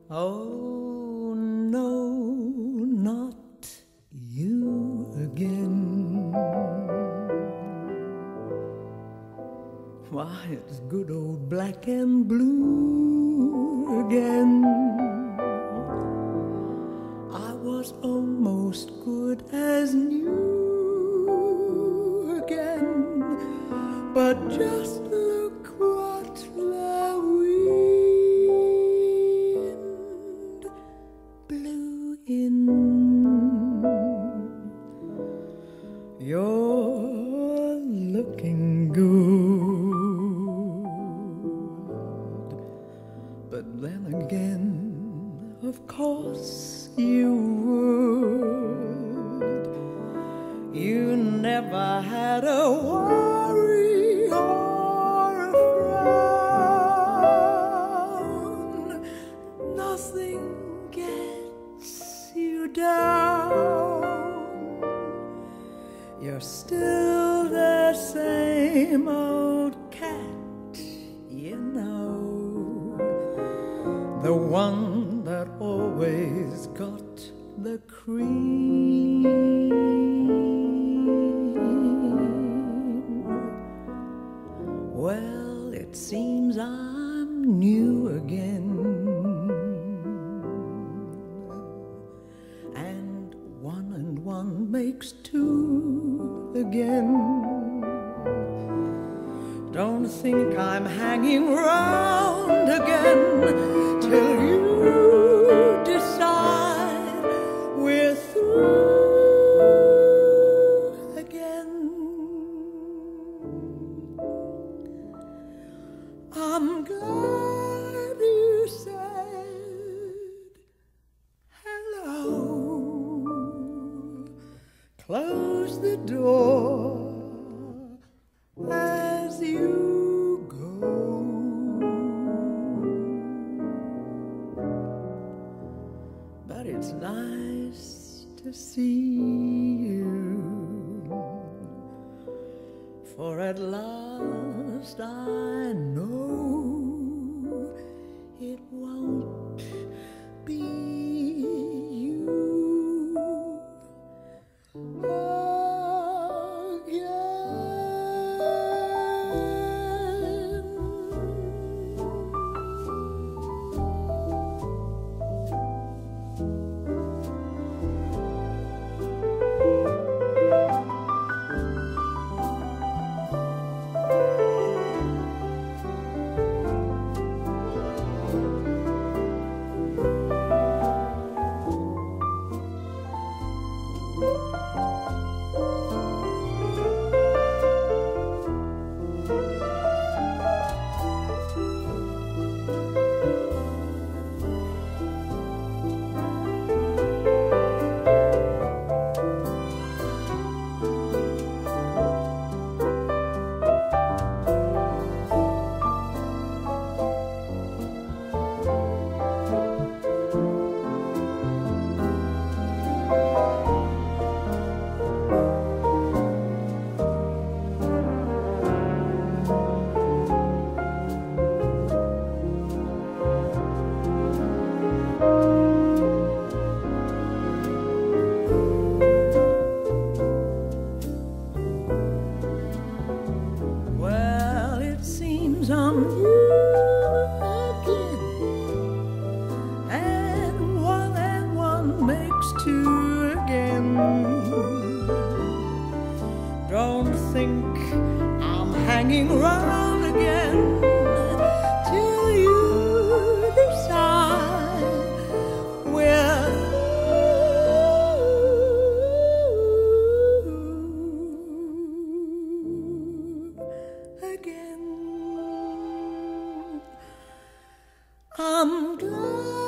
Oh, no, not you again. Why, it's good old black and blue again. I was almost good as new again, but just look what the wind blew in. You're looking good, but then again, of course you would. You never had a worry or a frown. Nothing gets you down. You're still the same old cat, you know, the one that always got the cream. Well, it seems I'm new again, and one makes two again. Don't think I'm hanging round again till you decide we're through again. I'm glad you said hello. Close the door as you go. But it's nice to see you, for at last I know it won't be you I'm new again, and one makes two again. Don't think I'm hanging round again till you decide we're again. I'm glad